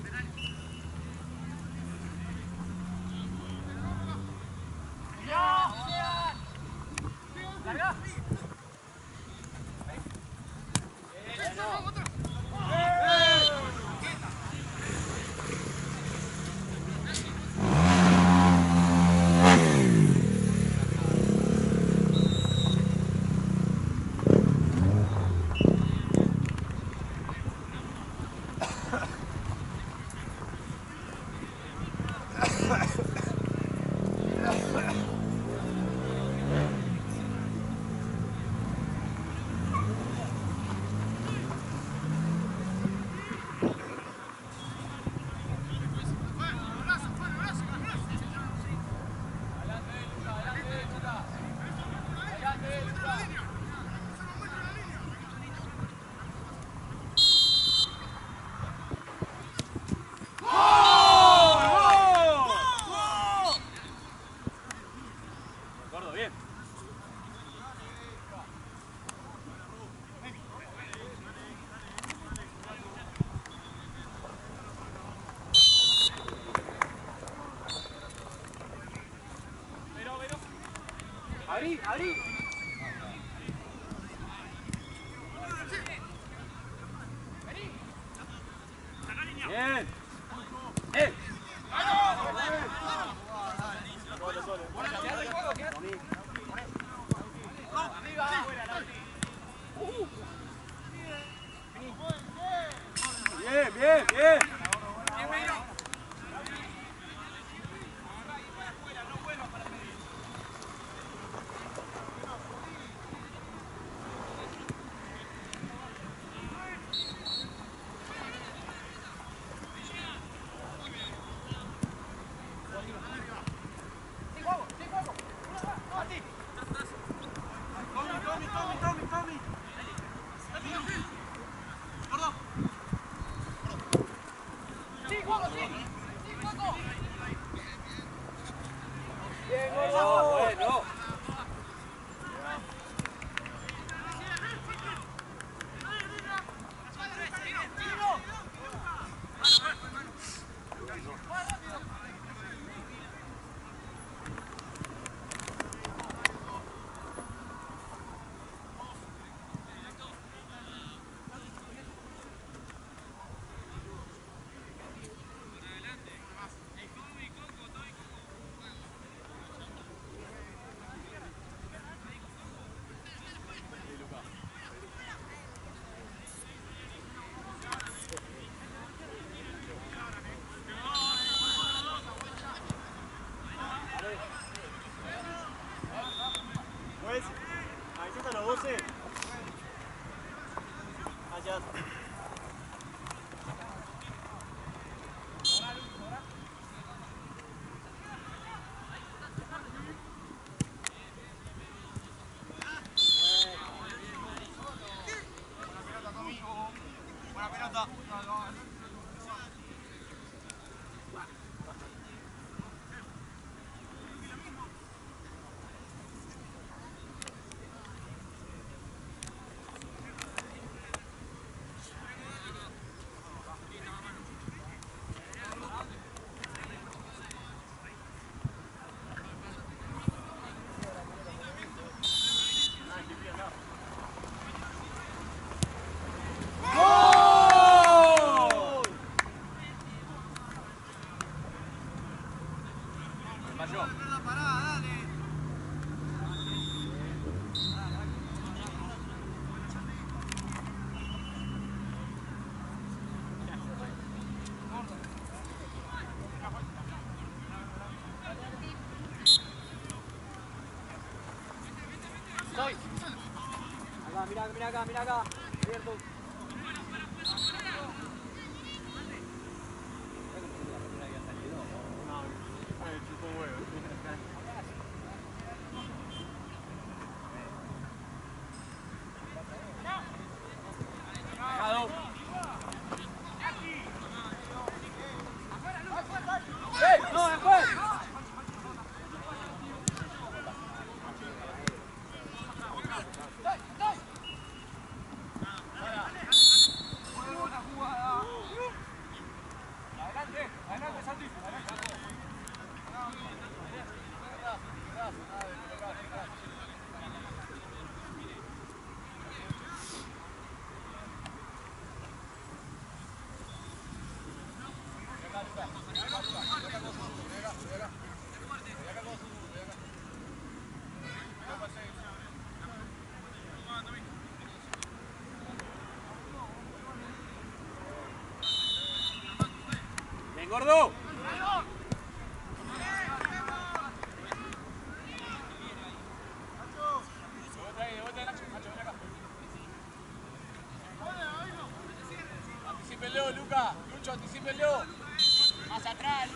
Abrí, abrí. Bien. Bien, bien, bien. Bueno. Ahí está los 12. Allá. Buena pelota. Mira acá, mira acá. Abierto. Bien, gordo. Anticípenlo, Luca. Lucho, anticípenlo. Más atrás.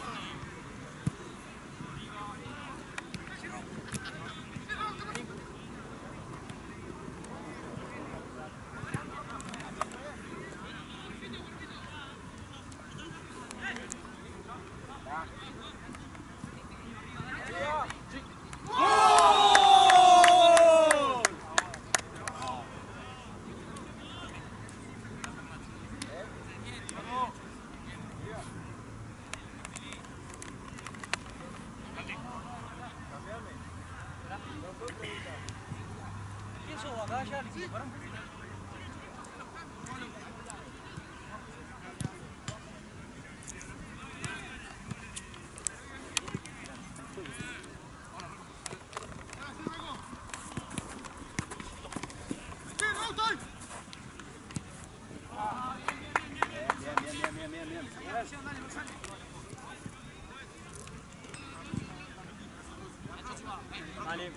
Vale.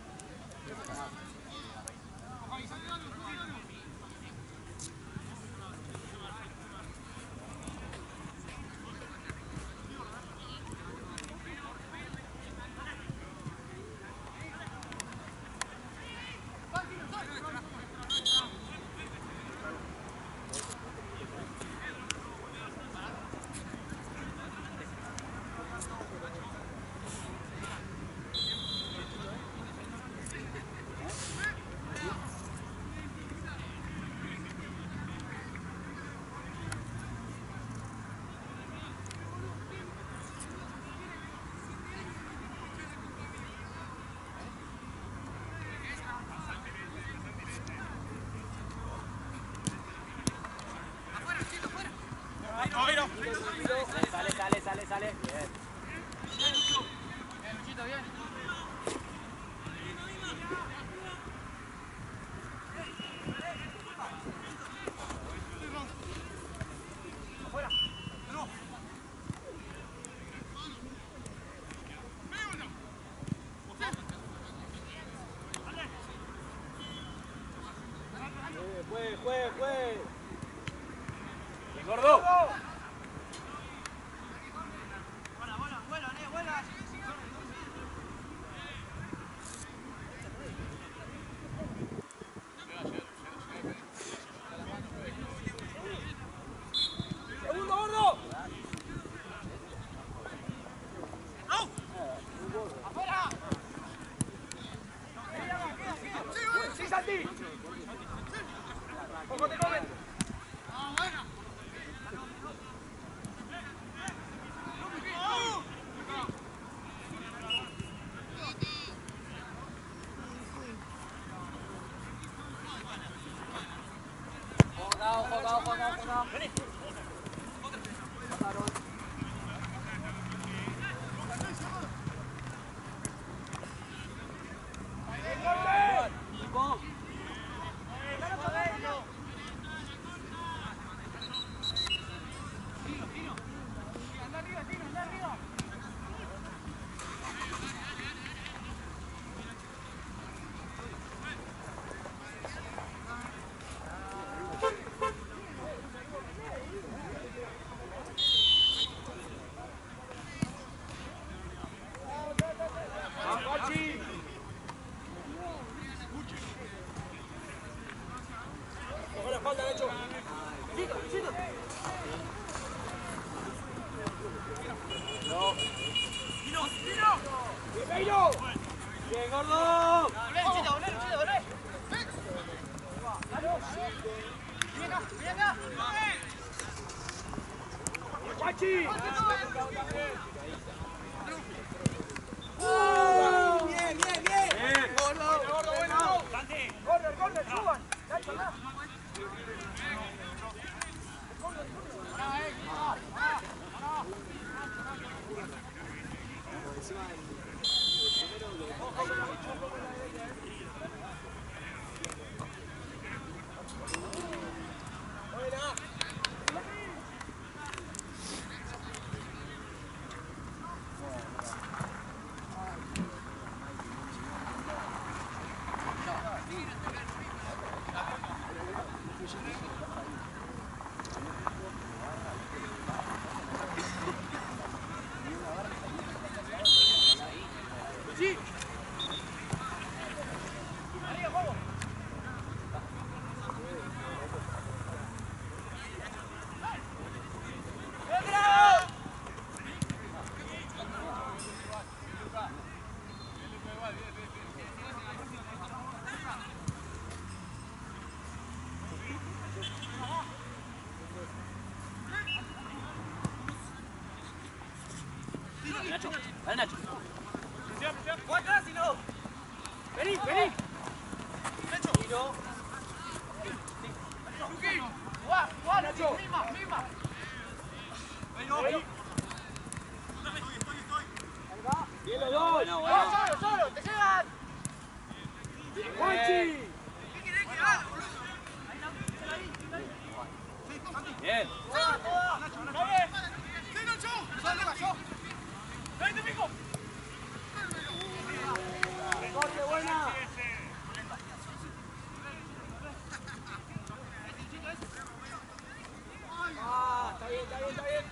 Sale. Bien. Luchito, bien. Afuera. Juegue. Bien, gordo. Jugado. Vení. Bien, gordo. Volé. Guachi. Bien. Bien. Gordo, bueno. Corner, suban. Nacho. Dale, Nacho. ¡Atrás, si no! ¡Vení, vení! Tiro. Juega, Nacho. Misma. ¡Bien los dos! Bueno, bueno. Solo, te llegan. ¡Juanchi! Bien. ¡Corte, buena! ¡Ah, está bien, está bien, está bien!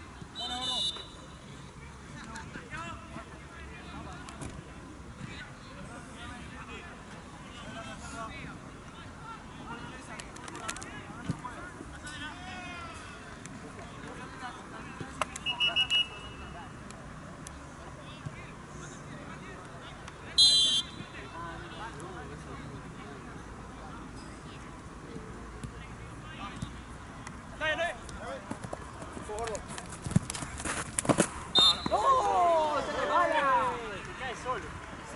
¡Oh! ¡Se resbala! Se cae solo.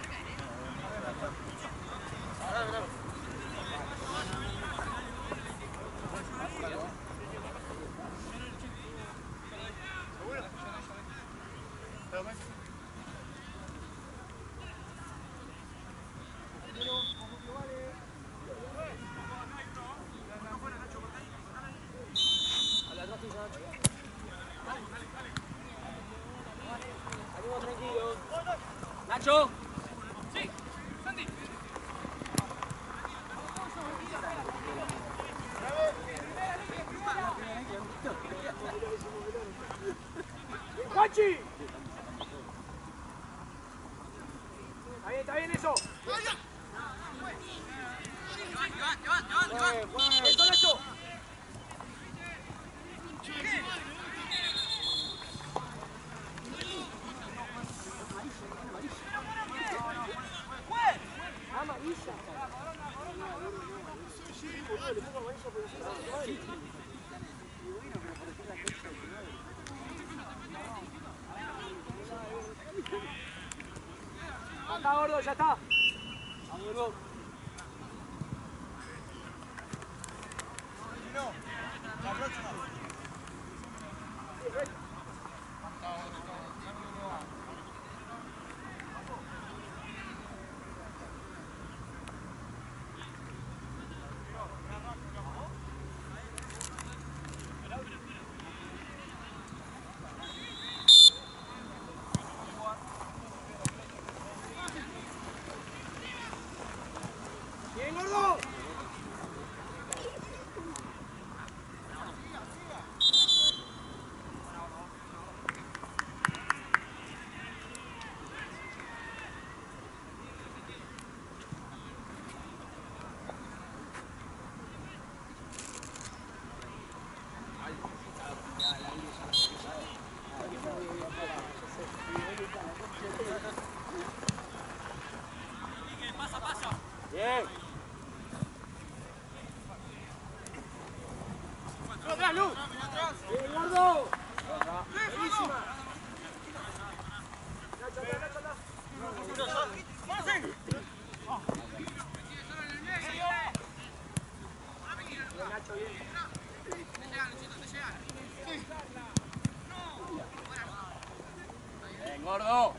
Salimos tranquilos. Nacho. ¡Juanchi! Está bien eso. ¡Eso, Nacho! Amarilla. Acá, gordo, ya está. Vamos, gordo. ¡Bien, gordo! Bien. ¡Atrás, Luz! ¡Bien, gordo! ¡Buenísima! Nacho, atrás. Bien, Nacho, bien. Bien, gordo.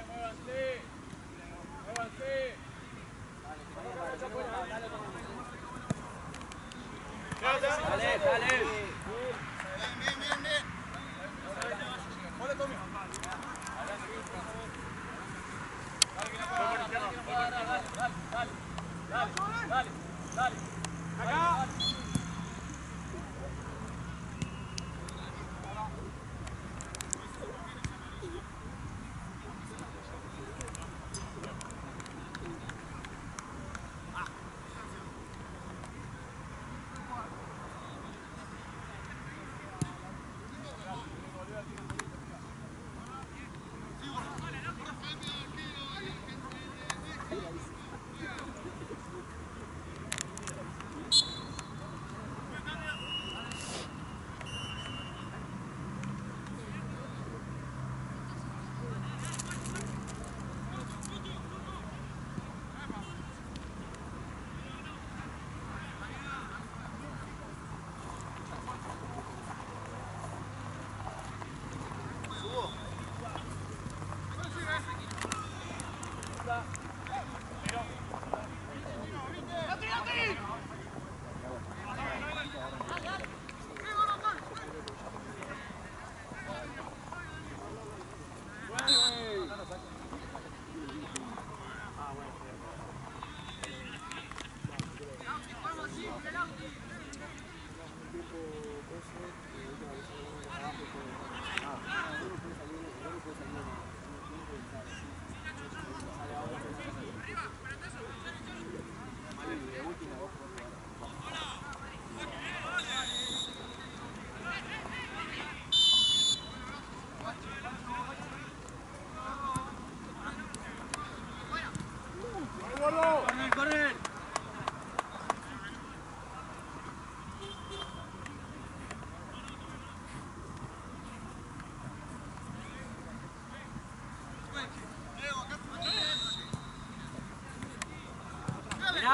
Dale. Dale. Acá.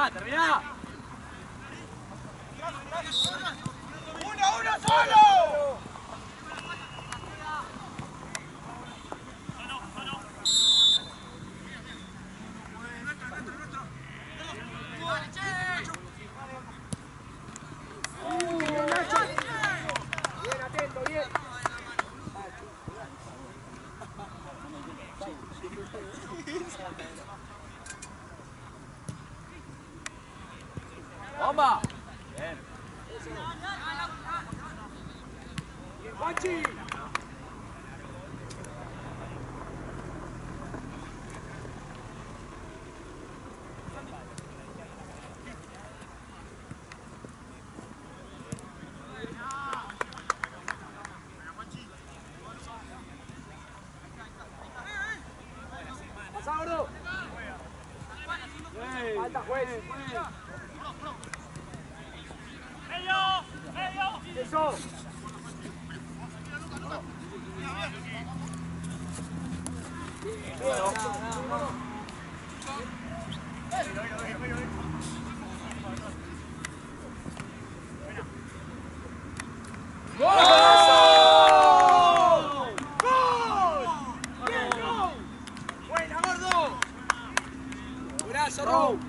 terminá, terminá. ¡Uno solo! Bien, atento, bien. ¡Bomba! Bien. Bien, Juanchi. Pasa, gordo. Falta, juez. Eso. Buena, gordo. Brazo, Ru.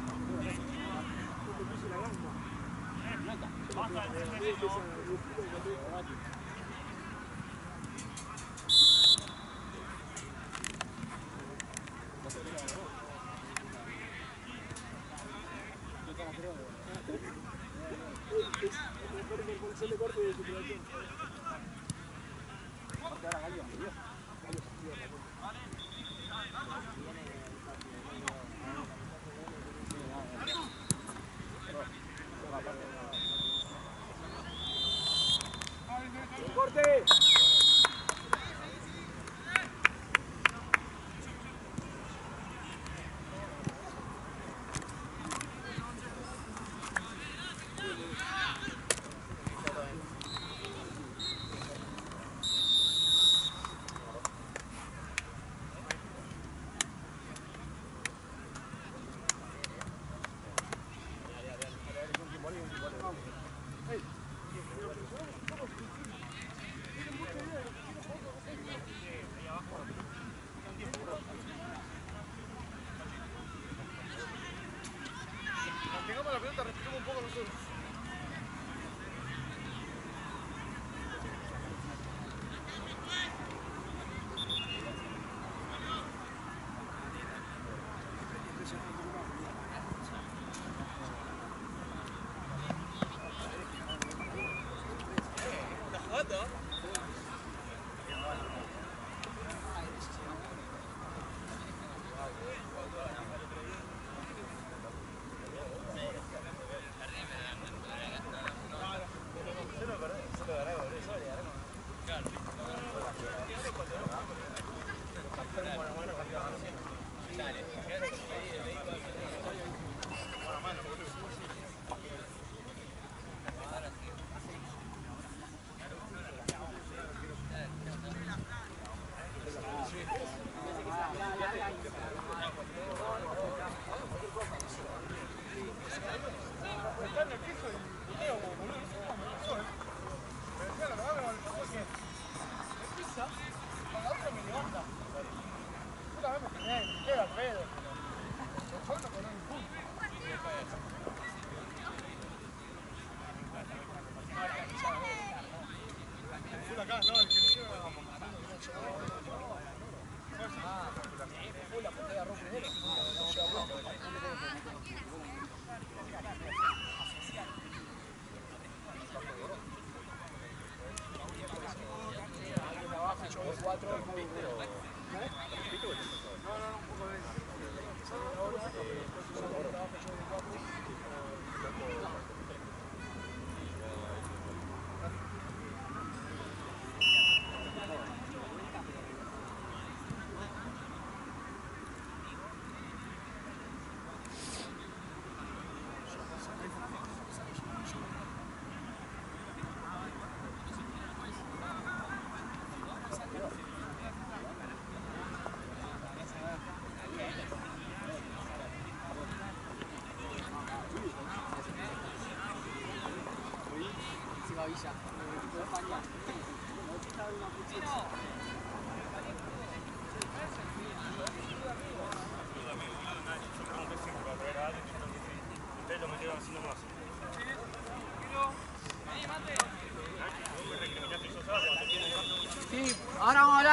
Corte. Mantengamos la pelota, respiremos un poco nosotros.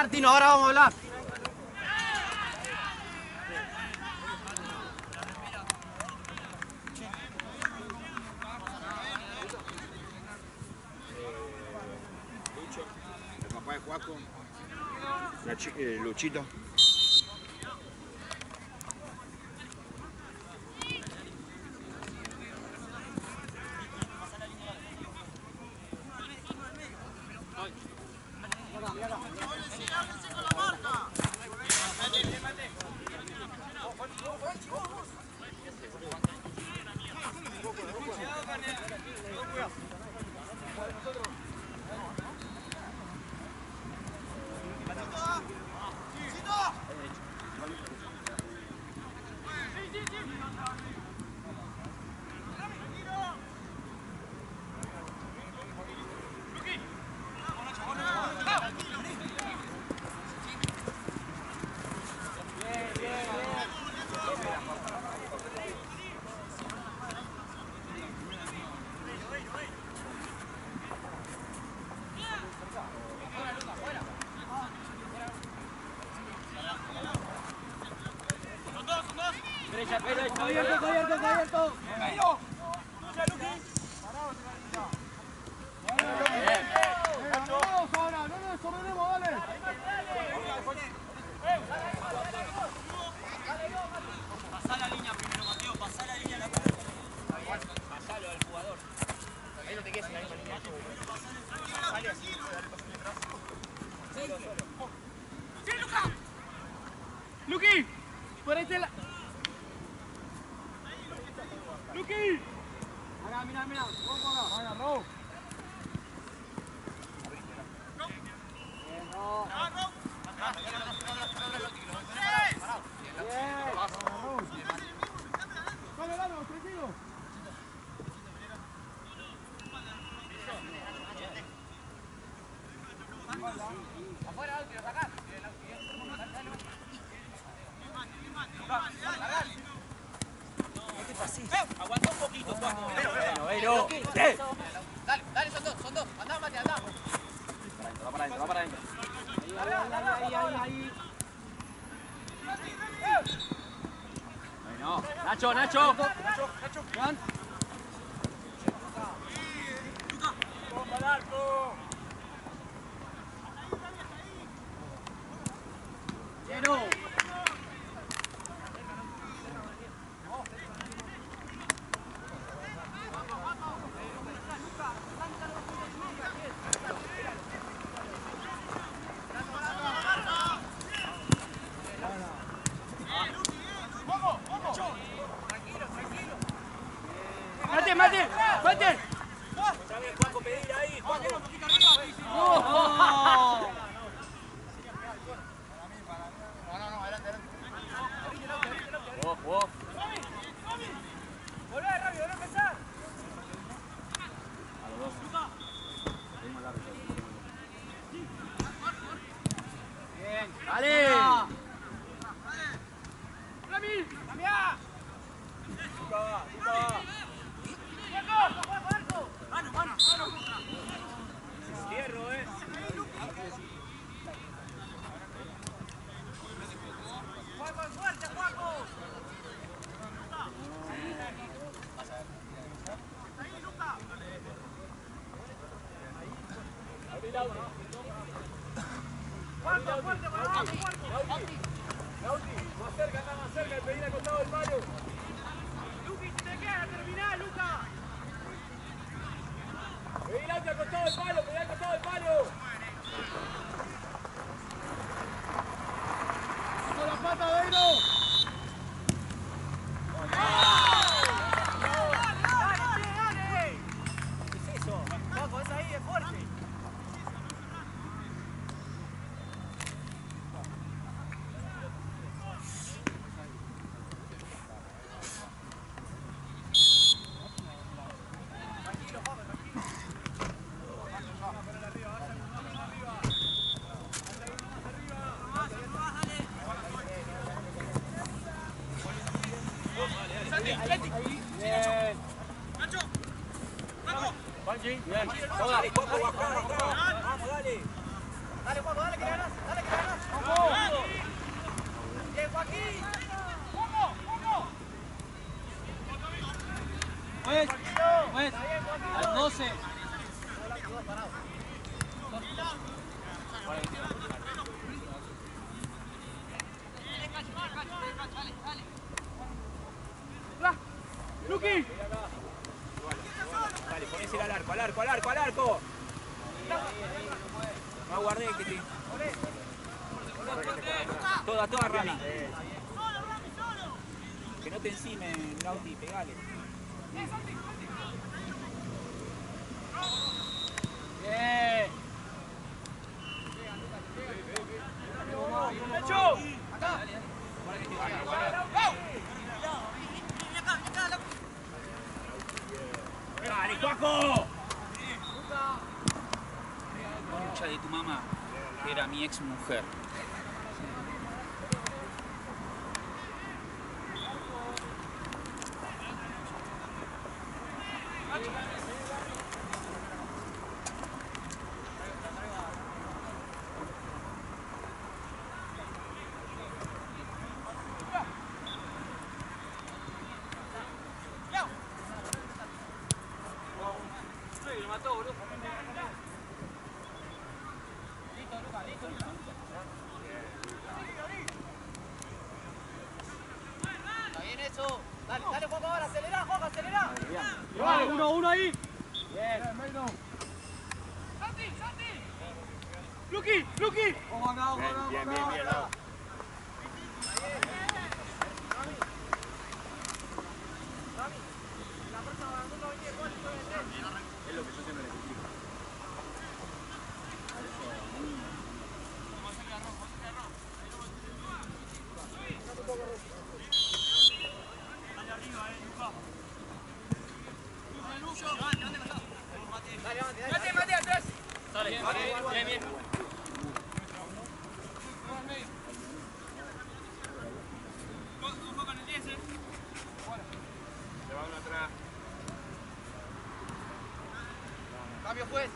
Martino, ahora vamos a hablar. El papá de Juaco, Luchito. Abierto. Vamos ahora, no nos desordenemos, dale. Pasá la línea primero, Mateo, pasá la línea. Pasalo al jugador. Ahí no te quedes en la misma línea. Sale así. ¡Sí, Luca! ¡Luqui! ¡Por ahí te la... ¡Luqui! Mira. Vamos acá. Raúl. Dale, tranquilo. Afuera, Auti, lo sacás. Aguanta un poquito, Juaco. Dale, son dos. Andá, Mati, andá. Va para adentro. Ahí. Bueno, Nacho. Juan. ¡Bomba al arco! Lleno. Mate. Otra vez, Juaco, pedir ahí. Juaco. No, adelante. Jugó. ¡Volvé, rápido, volvé a empezar! A los dos. Seguimos largo. Bien. Dale. ¡Cambiá! Cierro, ¡Fuerte, Juaco! ¡Fuerte, más cerca, pedí al costado del palo. Luqui, si te quedas a terminar, Luca. Pedí al costado del palo, Con la pata, Beiro. ¡Dale! ¿Qué es eso? Juaco, es ahí, es fuerte. Bien. Vamos, dale. Dale, Juaco, dale que le ganas. Dale que le ganas. Bien, Joaquín. Pues, al 12. ¡Luqui! Dale, ponésela al arco, al arco, al arco, al arco. No aguardé que te... Toda, Rami. Que no te encimen, Lauti, pegale. Bien. ¡Hecho! ¡Dale, Juaco! Concha de tu mamá, que era mi ex mujer. Está bien eso. Dale, dale, Juaco, ahora. Acelera, Juaco, acelera. Vale, 1-1 ahí. Bien. ¡Luqui! ¡Luqui! Bien, Lau. Es lo que yo siempre les explico. Mate, atrás. Bien. Se va uno atrás. Cambio, juez.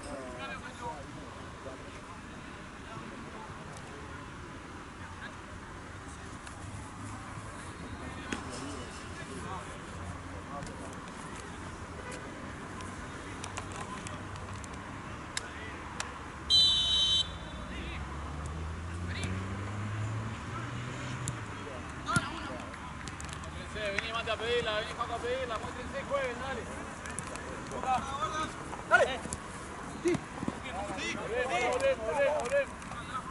Vení, Mate, a pedirla. Vení, Juaco, a pedirla. Muéstrense, jueguen, dale. Volvemos.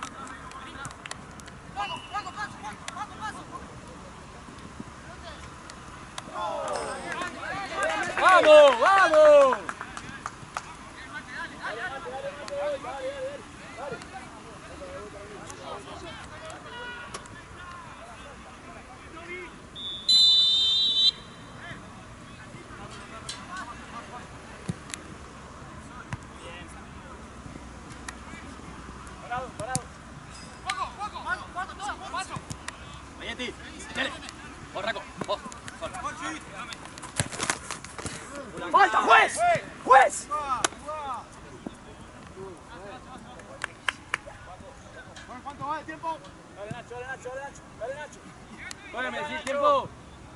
¡Vamos! Vayete, dale. Borraco, vos. ¡Falta, juez! ¡Juez! ¿Cuánto va el tiempo? Dale, Nacho. Bueno, me decís tiempo.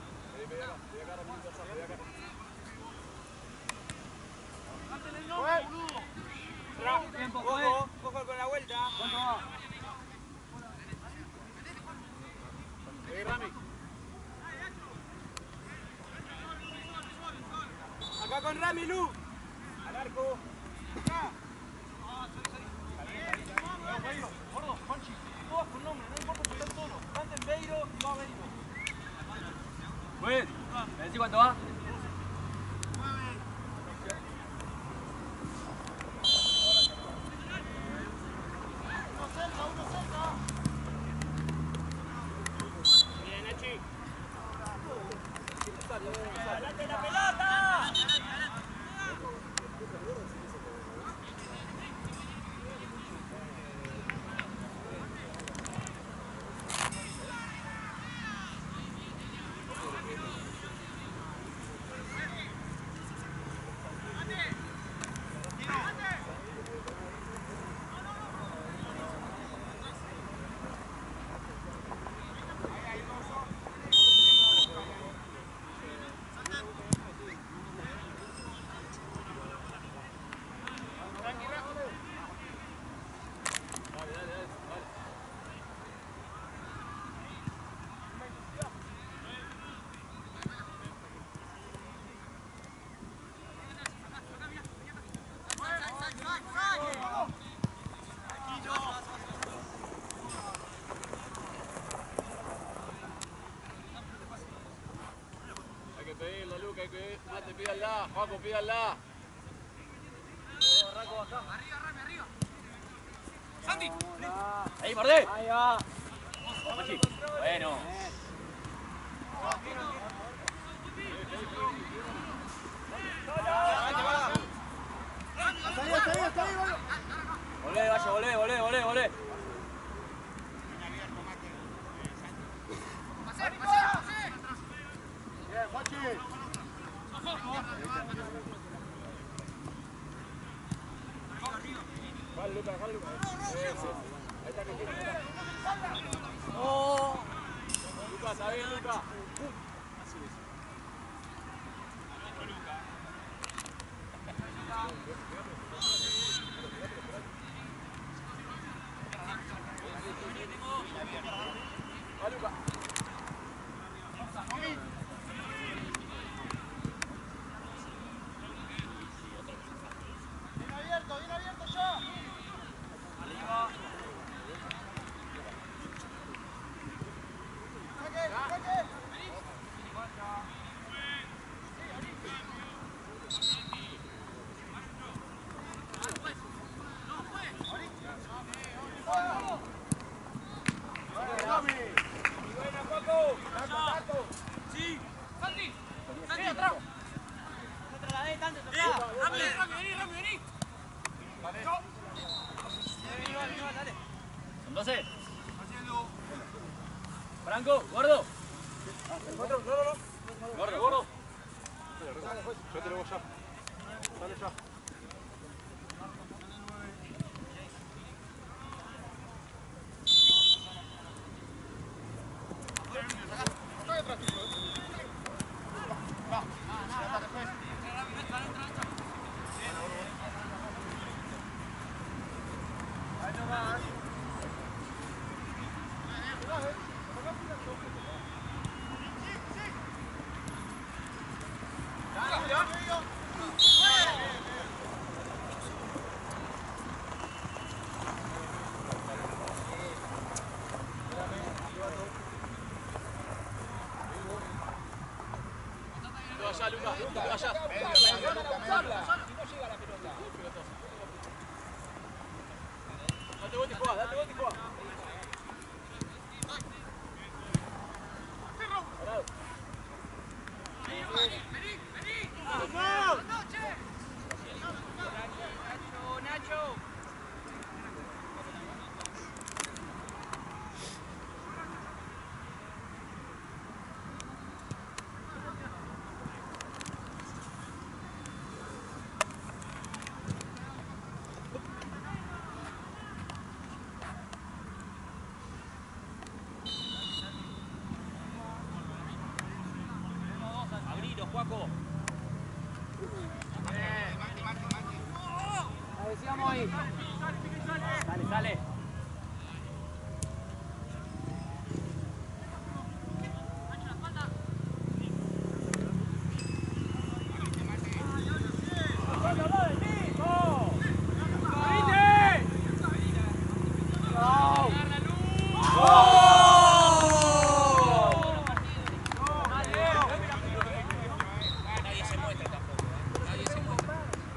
Tiempo, juez. Ojo con la vuelta. ¿Cuánto va? Rami. Acá con Rami, Lu. Al arco. Gordo, Conchi, todas con nombre, no importa si están todos. Canten Beiro y va a Beiro. Juez, ¿me decís cuánto va? Bien, Nachi. ¡Adelante la pelota! Pídanla, Juaco, pídanla. Santi. Ahí, Mardé. Ahí va. Machi. Bueno. Está ahí, boludo. Volvé, Valle, volvé. Bien, Juanchi. Vale, Lucas. Eso. Ahí está que tiene. ¡Oh! Lucas, está bien, Lucas. Va, Lucas. Bien abierto ya. Saque. Buena, Paco. Taco. Sí. Santi. Sí, atrás. No trasladé tanto, vení. Vení, dale. Son 12. Franco, gordo. Gordo. Yo te lo voy ya. Dale ya. Allá, Lucas, allá. Date vuelta y jugá. Parado. Nacho. Abrilo, Juaco. La decíamos ahí. Sale. Nadie se muestra tampoco. Nadie se muestra.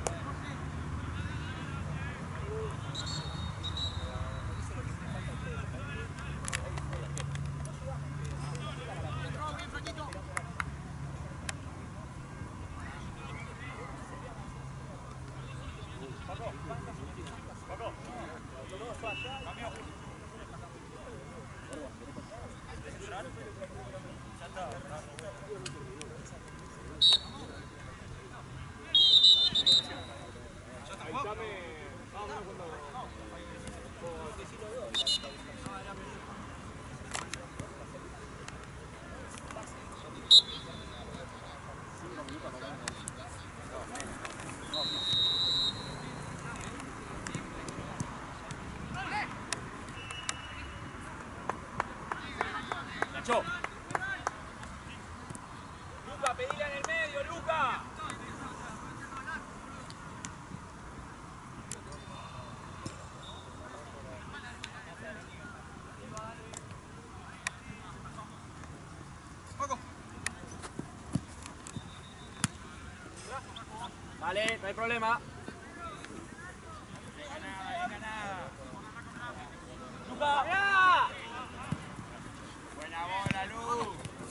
Nacho. Luca, pedila en el medio, Luca. Dale, no hay problema. ¡Luca! ¡Ya! Buena bola, Lu.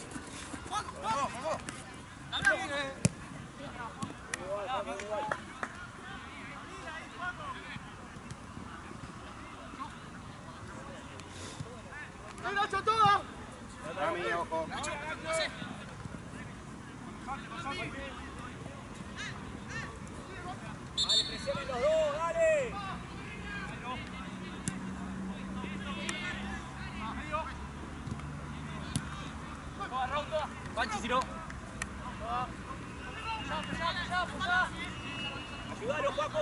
¡Nacho, todo! A mí, ojo. Dale, presionen los dos, dale. Panchi, si no. Ayudalo, Paco.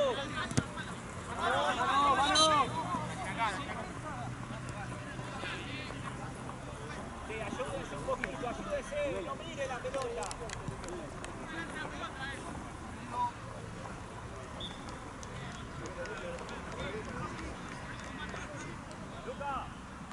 ¡Vamos! Sí, ayúdense un poquito, ayúdense, no mire la pelota. Luca.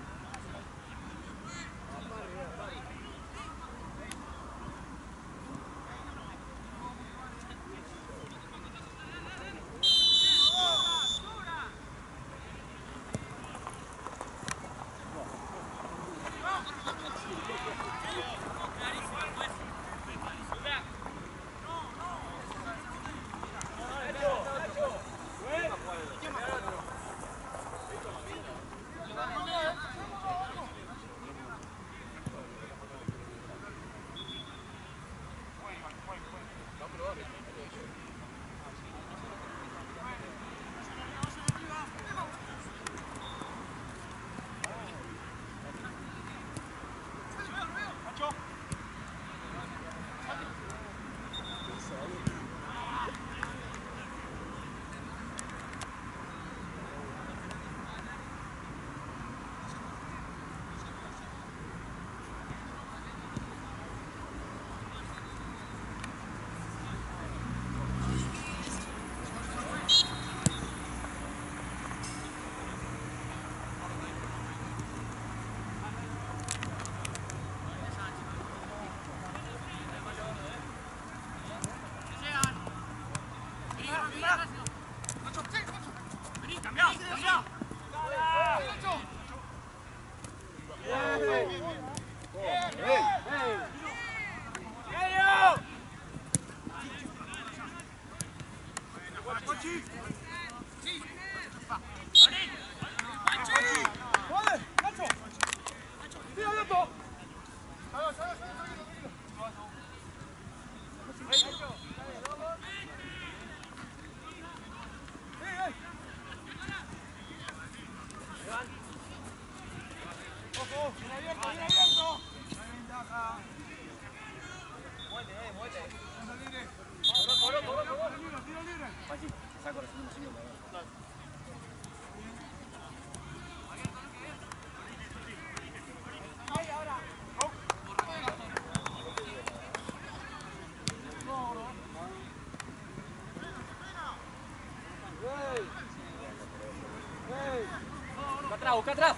Busca atrás.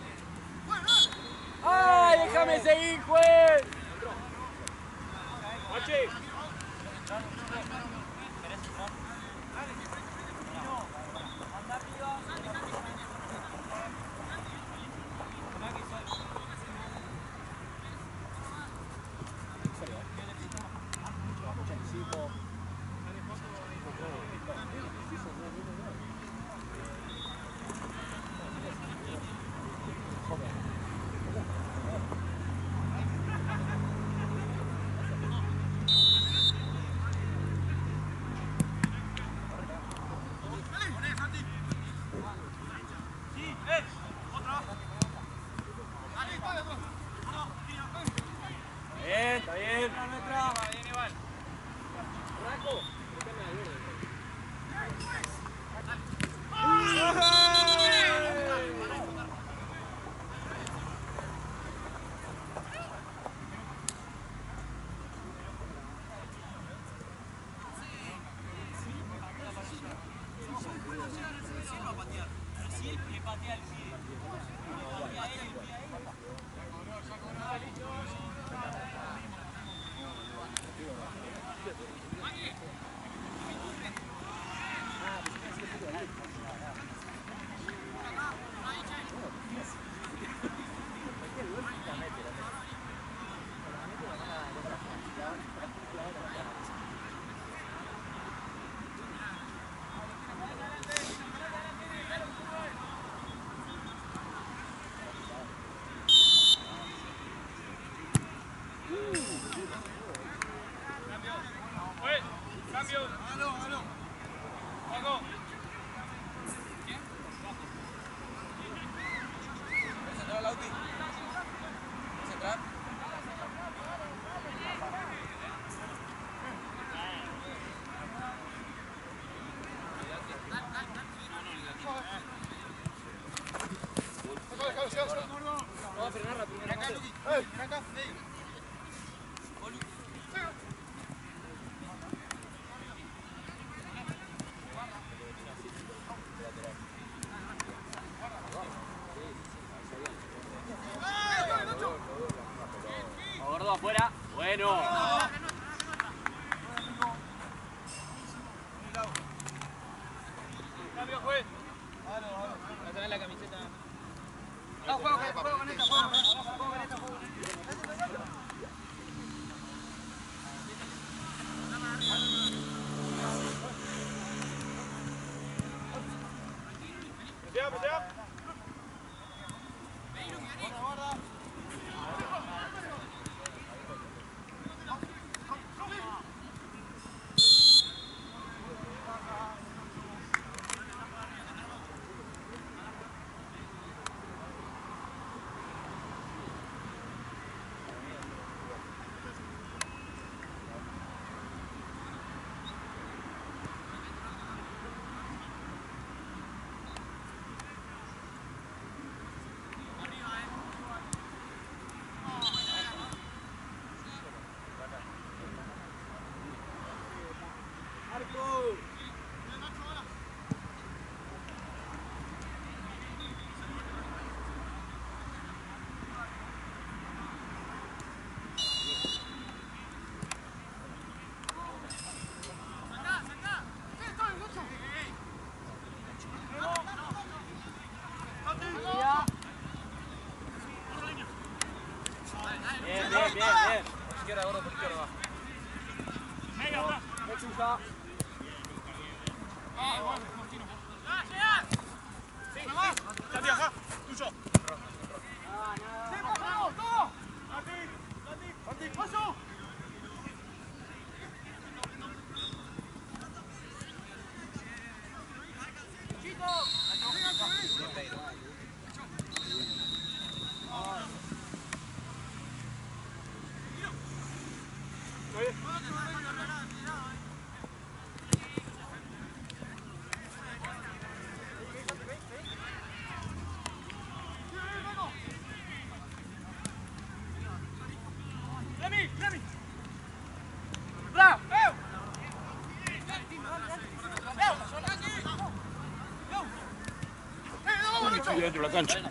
¡Ay, déjame seguir, juez! ¡Machi! Está bien. entrar. Vamos a frenar rápido. Ven acá, Luqui. Ven acá. Gordo afuera. Bueno. Cambio, juez. A tener la camiseta. No, juego con esta, juego con esta. Petea. Bien. Por izquierda, gordo, por izquierda. Va. Santiago, tuyo. Estoy dentro de la cancha.